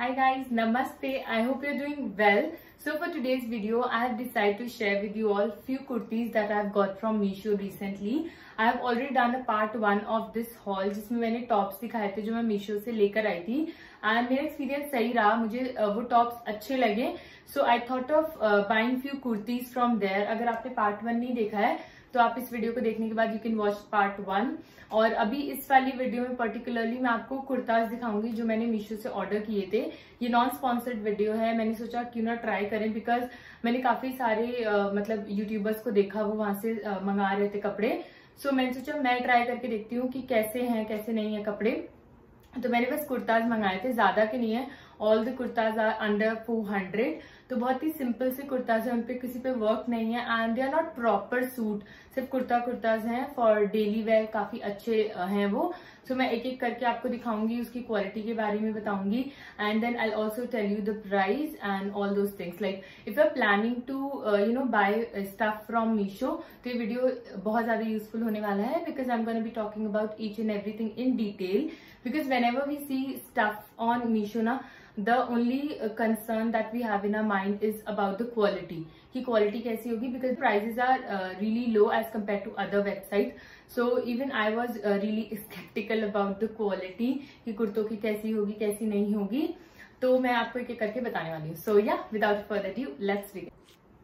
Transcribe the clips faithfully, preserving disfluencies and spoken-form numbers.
Hi guys, Namaste. I hope you're doing well. So for today's video, I have decided to share with you all few kurtis that I've got from Meesho recently. I have already done a part one of this haul जिसमें मैंने tops दिखाए थे जो मैं मीशो से लेकर आई थी and मेरा एक्सपीरियंस सही रहा, मुझे वो टॉप्स अच्छे लगे. So I thought of buying few kurtis from there. अगर आपने पार्ट वन नहीं देखा है तो आप इस वीडियो को देखने के बाद you can watch part one. और अभी इस वाली वीडियो में पर्टिकुलरली मैं आपको कुर्ताज दिखाऊंगी जो मैंने मीशो से ऑर्डर किए थे. ये नॉन स्पॉन्सर्ड वीडियो है, मैंने सोचा क्यों ना ट्राई करें बिकॉज मैंने काफी सारे uh, मतलब यूट्यूबर्स को देखा वो वहां से uh, मंगा रहे थे कपड़े. सो so, मैंने सोचा मैं ट्राई करके देखती हूँ कि कैसे हैं कैसे नहीं है कपड़े. तो मैंने बस कुर्ताज मंगाए थे, ज्यादा के नहीं है. All the kurtas are under four hundred. तो बहुत ही सिंपल से कुर्ताज है, उनपे किसी पे वर्क नहीं है and they are not proper suit, सिर्फ कुर्ता कुर्ताज हैं फॉर डेली वेयर. काफी अच्छे हैं वो. सो so, मैं एक एक करके आपको दिखाऊंगी, उसकी क्वालिटी के बारे में बताऊंगी and then I also tell you the price and all those things. Like if you are planning to you know buy stuff from Meesho तो ये वीडियो बहुत ज्यादा यूजफुल होने वाला है because I am gonna be talking about each and everything in detail. Because whenever we see stuff on Meesho ना, the only uh, concern that we have in our mind is about the quality कि quality कैसी होगी because prices are uh, really low as compared to other websites. So even I was uh, really skeptical about the quality कि कुर्तों की कैसी होगी कैसी नहीं होगी. तो मैं आपको एक एक करके बताने वाली हूँ. So yeah, without further ado, let's begin.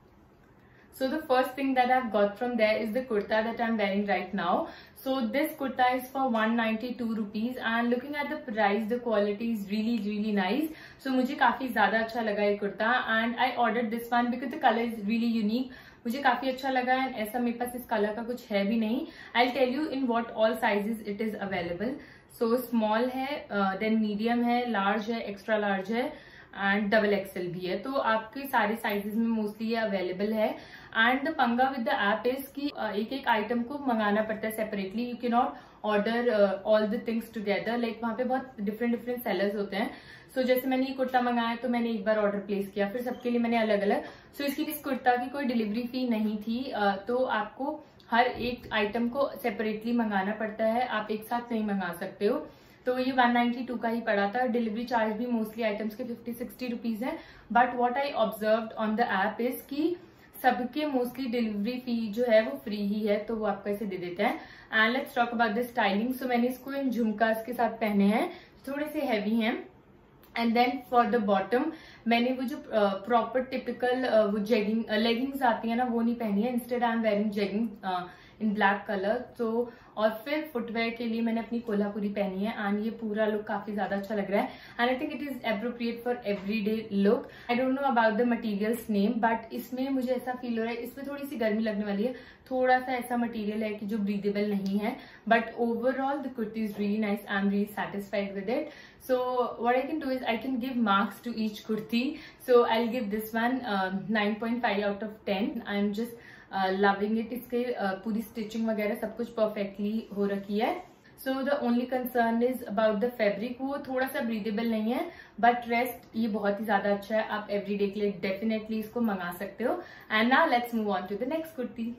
So the first thing that I've got from there is the kurta that I'm wearing right now. So this kurta is for one ninety-two rupees and looking at the price, the quality is really really nice. So मुझे काफी ज्यादा अच्छा लगा ये kurta and I ordered this one because the color is really unique. मुझे काफी अच्छा लगा एंड ऐसा मेरे पास इस कलर का कुछ है भी नहीं. I'll tell you in what all sizes it is available. So small है, देन uh, मीडियम है, लार्ज है, एक्स्ट्रा लार्ज है एंड डबल एक्सएल भी है. तो आपके सारे साइजेस में मोस्टली ये अवेलेबल है. एंड द पंगा विद द ऐप इज कि एक एक आइटम को मंगाना पड़ता है separately. You can not order all the things together. Like वहां पे बहुत डिफरेंट डिफरेंट सेलर्स होते हैं. सो so, जैसे मैंने ये कुर्ता मंगाया तो मैंने एक बार ऑर्डर प्लेस किया, फिर सबके लिए मैंने अलग अलग. सो so, इसकी इस कुर्ता की कोई डिलीवरी फी नहीं थी. uh, तो आपको हर एक आइटम को सेपरेटली मंगाना पड़ता है, आप एक साथ नहीं मंगा सकते हो. तो ये वन नाइन्टी टू का ही पड़ा था. डिलीवरी चार्ज भी मोस्टली आइटम्स के फिफ्टी सिक्सटी रुपीज है. But what I observed on the app is कि सबके मोस्टली डिलीवरी फी जो है वो फ्री ही है, तो वो आपको ऐसे दे देते हैं. And let's talk about the styling. So मैंने इसको इन झुमकास के साथ पहने हैं, थोड़े से हैवी हैं. And then for the bottom मैंने वो जो प्रॉपर uh, टिपिकल uh, वो जेगिंग लेगिंग्स आती है ना, वो नहीं पहनी है. Instead I am wearing jegging in black colour. तो और फिर फुटवेयर के लिए मैंने अपनी कोल्हापुरी पहनी है एंड ये पूरा लुक काफी ज्यादा अच्छा लग रहा है and I think it is appropriate for everyday look. I don't know about the material's name but इसमें मुझे ऐसा फील हो रहा है इसमें थोड़ी सी गर्मी लगने वाली है. थोड़ा सा ऐसा मटीरियल है कि जो ब्रीदेबल नहीं है. But overall the kurti is really nice. I am really satisfied with it. So what I can do is I can give marks to each kurti. So I'll give this one uh, nine point five out of ten. I'm just uh, loving it. इसके uh, पूरी stitching वगैरह सब कुछ perfectly हो रखी है. So the only concern is about the fabric. वो थोड़ा सा ब्रीदेबल नहीं है बट रेस्ट ये बहुत ही ज्यादा अच्छा है. आप एवरीडे के लिए डेफिनेटली इसको मंगा सकते हो. And now let's move on to the next kurti.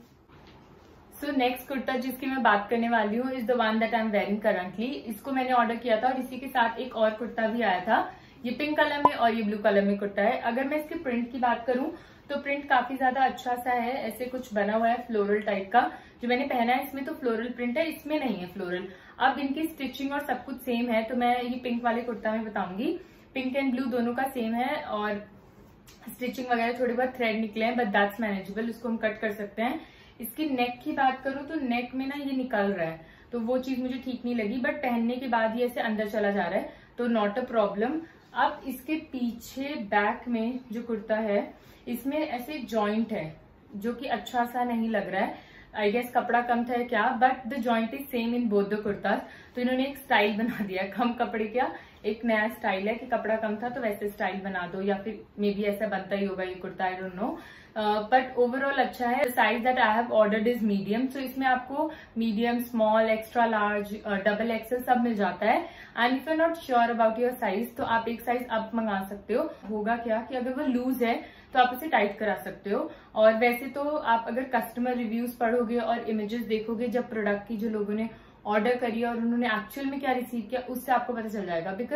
So next kurta जिसकी मैं बात करने वाली हूँ is the one that I am wearing currently. इसको मैंने ऑर्डर किया था और इसी के साथ एक और कुर्ता भी आया था. ये पिंक कलर में और ये ब्लू कलर में कुर्ता है. अगर मैं इसके प्रिंट की बात करूँ तो प्रिंट काफी ज्यादा अच्छा सा है. ऐसे कुछ बना हुआ है फ्लोरल टाइप का. जो मैंने पहना है इसमें तो फ्लोरल प्रिंट है, इसमें नहीं है फ्लोरल. अब इनकी स्टिचिंग और सब कुछ सेम है तो मैं ये पिंक वाले कुर्ता में बताऊंगी. पिंक एंड ब्लू दोनों का सेम है और स्टिचिंग वगैरह थोड़े बहुत थ्रेड निकले हैं बट दैट्स मैनेजेबल, उसको हम कट कर सकते हैं. इसकी नेक की बात करूं तो नेक में ना ये निकल रहा है तो वो चीज मुझे ठीक नहीं लगी. बट पहनने के बाद ये ऐसे अंदर चला जा रहा है तो नॉट अ प्रॉब्लम. अब इसके पीछे बैक में जो कुर्ता है इसमें ऐसे जॉइंट है जो कि अच्छा सा नहीं लग रहा है. आई गेस कपड़ा कम था क्या but the joint is same in both the kurtas. तो इन्होंने एक स्टाइल बना दिया. कम कपड़े का एक नया स्टाइल है कि कपड़ा कम था तो वैसे स्टाइल बना दो या फिर मे बी ऐसा बनता ही होगा ये kurta. I don't know but overall अच्छा है. Size that I have ordered is medium. So इसमें आपको medium, small, extra large, double XL सब मिल जाता है. And if you not sure about your size तो आप एक साइज अप मंगा सकते हो. होगा क्या कि अगर वो लूज है तो आप उसे टाइट करा सकते हो. और वैसे तो आप अगर कस्टमर रिव्यूज पढ़ोगे और इमेजेस देखोगे जब प्रोडक्ट की जो लोगों ने ऑर्डर करी और उन्होंने एक्चुअल में क्या रिसीव किया उससे आपको पता चल जाएगा. बिकॉज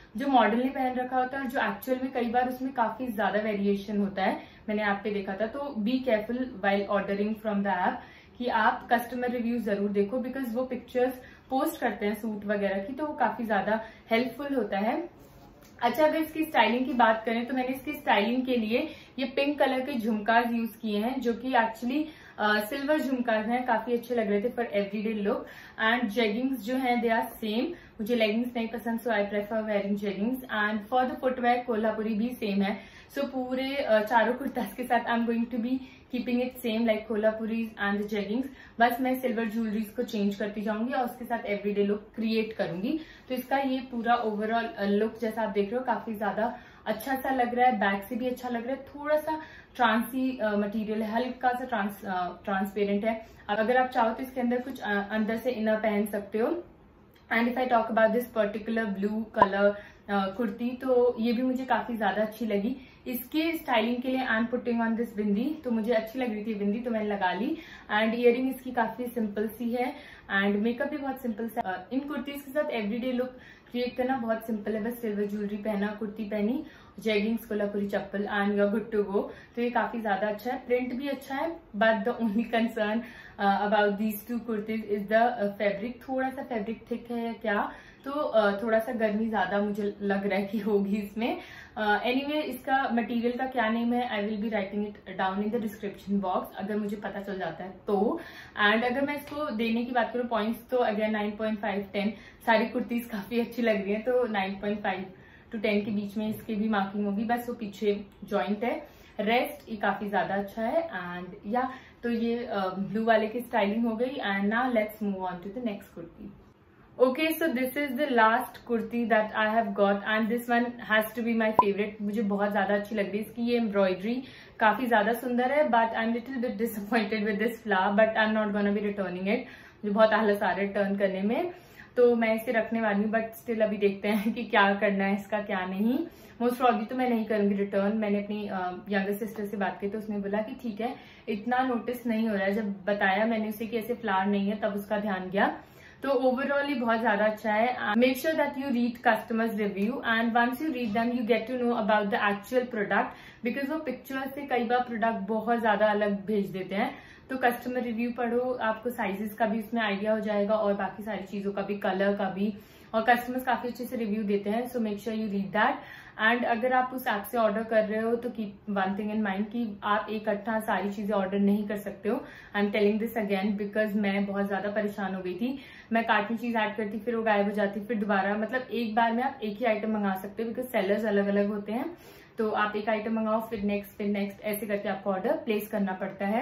जो मॉडल ने पहन रखा होता है और जो एक्चुअल में कई बार उसमें काफी ज्यादा वेरिएशन होता है, मैंने ऐप पे देखा था। तो be careful while ordering from the app कि आप कस्टमर रिव्यू जरूर देखो, बिकॉज वो पिक्चर्स पोस्ट करते हैं सूट वगैरह की, तो वो काफी ज्यादा हेल्पफुल होता है। अच्छा, अगर इसकी स्टाइलिंग की बात करें तो मैंने इसकी स्टाइलिंग के लिए ये पिंक कलर के झुमकाज यूज किए हैं, जो कि एक्चुअली सिल्वर झुमकाज हैं, काफी अच्छे लग रहे थे for everyday look. And jeggings जो हैं दे आर सेम, मुझे लेगिंग्स नहीं पसंद, so I prefer wearing jeggings. And for the footwear Kolhapuri भी सेम है। सो so, पूरे uh, चारों कुर्तास के साथ I am going to be keeping it same like Kolhapuris and jeggings. बस मैं सिल्वर ज्वेलरीज को चेंज करती जाऊंगी और उसके साथ एवरीडे लुक क्रिएट करूंगी। तो इसका ये पूरा ओवरऑल लुक जैसा आप देख रहे हो काफी ज्यादा अच्छा सा लग रहा है, बैक से भी अच्छा लग रहा है, थोड़ा सा ट्रांसी मटेरियल है, हल्का सा ट्रांस ट्रांसपेरेंट है। अगर आप चाहो तो इसके अंदर कुछ uh, अंदर से इनर पहन सकते हो। And if I talk about this particular blue colour kurti, तो ये भी मुझे काफी ज्यादा अच्छी लगी। इसके स्टाइलिंग के लिए I am putting on this bindi, तो मुझे अच्छी लग रही थी बिंदी, तो मैंने लगा ली। एंड इयरिंग इसकी काफी सिंपल सी है एंड मेकअप भी बहुत सिंपल सा। इन कुर्तीज के साथ एवरीडे लुक क्रिएट करना बहुत सिंपल है, बस सिल्वर ज्वेलरी पहना, कुर्ती पहनी, jeggings, Kolhapuri chappal and you are good to go. तो ये काफी ज्यादा अच्छा है, प्रिंट भी अच्छा है, but the only concern about these two kurtis is the fabric. थोड़ा सा फैब्रिक थिक है या क्या, तो uh, थोड़ा सा गर्मी ज्यादा मुझे लग रहा है कि होगी इसमें। एनीवे uh, इसका मटेरियल का क्या नेम है I will be writing it down in the description box, अगर मुझे पता चल जाता है तो। एंड अगर मैं इसको देने की बात करूँ पॉइंट्स, तो again nine point five ten, सारी कुर्तीज काफी अच्छी लग रही है, तो nine point five to ten के बीच में इसकी भी मार्किंग होगी, बस वो पीछे जॉइंट है, रेस्ट ये काफी ज्यादा अच्छा है। एंड या तो ये ब्लू uh, वाले की स्टाइलिंग हो गई। And now let's move on to the next kurti. Okay, so this is the last kurti that I have got and this one has to be my favorite. मुझे बहुत ज्यादा अच्छी लग रही है इसकी ये एम्ब्रॉयडरी, काफी ज्यादा सुंदर है, but I am little bit disappointed with this flower, but I am not gonna be returning it. मुझे बहुत आलस आ रहा है रिटर्न करने में, तो मैं इसे रखने वाली हूँ, बट स्टिल अभी देखते हैं कि क्या करना है इसका क्या नहीं। मोस्ट प्रॉब्ली तो मैं नहीं करूंगी रिटर्न। मैंने अपनी यंगर uh, सिस्टर से बात की तो उसने बोला कि ठीक है, इतना नोटिस नहीं हो रहा है। जब बताया मैंने उसे कि ऐसे फ्लावर नहीं है, तब उसका ध्यान गया। तो ओवरऑल ये बहुत ज्यादा अच्छा है। Make sure that you read customers review and once you read them you get to know about the actual product, because वो पिक्चर से कई बार प्रोडक्ट बहुत ज्यादा अलग भेज देते हैं। तो कस्टमर रिव्यू पढ़ो, आपको साइजेस का भी उसमें आइडिया हो जाएगा और बाकी सारी चीजों का भी, कलर का भी, और कस्टमर्स काफी अच्छे से रिव्यू देते हैं। So make sure you read that. And अगर आप उस ऐप से ऑर्डर कर रहे हो तो keep one thing in mind कि आप इकट्ठा सारी चीजें ऑर्डर नहीं कर सकते हो। I am telling this again because मैं बहुत ज्यादा परेशान हो गई थी। मैं कार्ट में चीज ऐड करती, फिर वो गायब हो जाती, फिर दोबारा, मतलब एक बार में आप एक ही आइटम मंगा सकते हो बिकॉज सेलर्स अलग अलग होते हैं। तो आप एक आइटम मंगाओ, फिर नेक्स्ट, फिर नेक्स्ट, ऐसे करके आपको ऑर्डर प्लेस करना पड़ता है।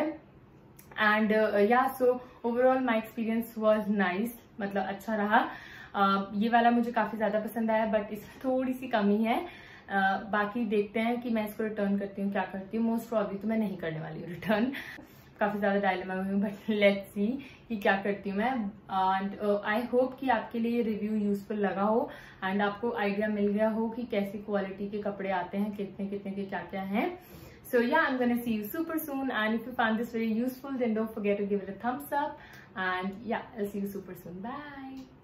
एंड या so overall my experience was nice, मतलब अच्छा रहा। uh, ये वाला मुझे काफी ज्यादा पसंद आया, बट इसमें थोड़ी सी कमी है। Uh, बाकी देखते हैं कि मैं इसको रिटर्न करती हूँ, क्या करती हूँ। मोस्ट प्रॉब्ली तो मैं नहीं करने वाली हूँ रिटर्न, काफी ज्यादा डायलेमा में हूँ, बट लेट्स सी कि क्या करती हूँ मैं। एंड आई होप कि आपके लिए ये रिव्यू यूजफुल लगा हो एंड आपको आइडिया मिल गया हो कि कैसी क्वालिटी के कपड़े आते हैं, कितने कितने के क्या क्या हैं। So yeah, I'm gonna see you super soon, and if you found this very useful, then don't forget to give it a thumbs up, and yeah, I'll see you super soon. Bye.